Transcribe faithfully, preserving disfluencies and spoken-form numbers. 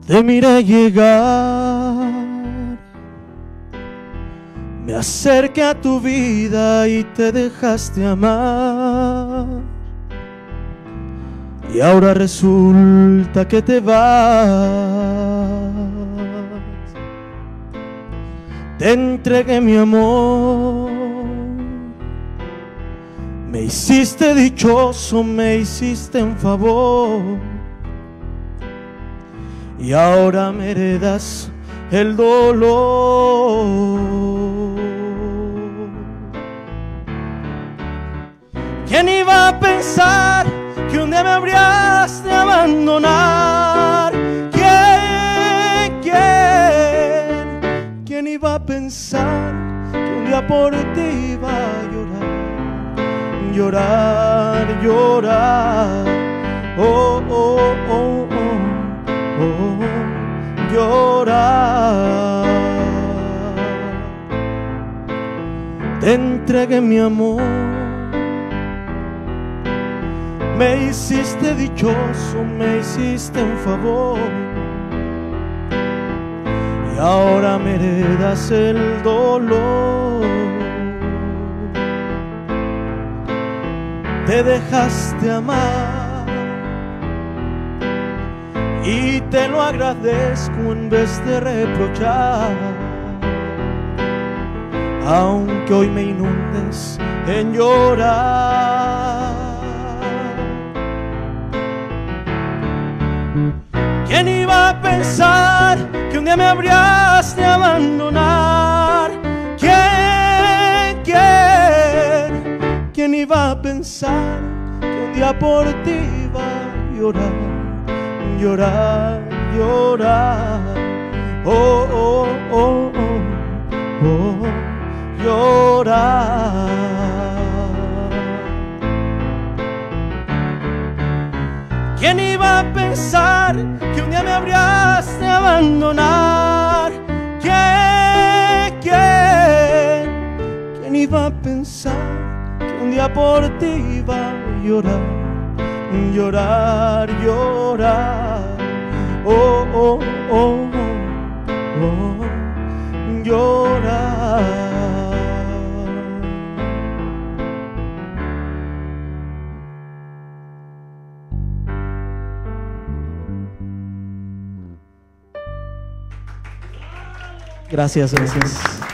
Te miré llegar, me acerqué a tu vida y te dejaste amar. Y ahora resulta que te vas. Te entregué mi amor, me hiciste dichoso, me hiciste un favor. Y ahora me heredas el dolor. ¿Quién iba a pensar que un día me habrías de abandonar? ¿Quién, quién, quién iba a pensar que un día por ti iba a llorar? Llorar, llorar, oh, oh, oh, oh. Oh, llorar. Te entregué mi amor, me hiciste dichoso, me hiciste un favor. Y ahora me heredas el dolor. Te dejaste amar y te lo agradezco en vez de reprochar, aunque hoy me inundes en llorar. ¿Quién iba a pensar que un día me habrías de abandonar? ¿Quién, quién, quién iba a pensar que un día por ti iba a llorar? Llorar, llorar, oh, oh, oh, oh, oh, llorar. ¿Quién iba a pensar que un día me habrías de abandonar? ¿Quién, quién, quién iba a pensar que un día por ti iba a llorar? Llorar, llorar, oh, oh, oh, oh, oh, llorar. Gracias, gracias.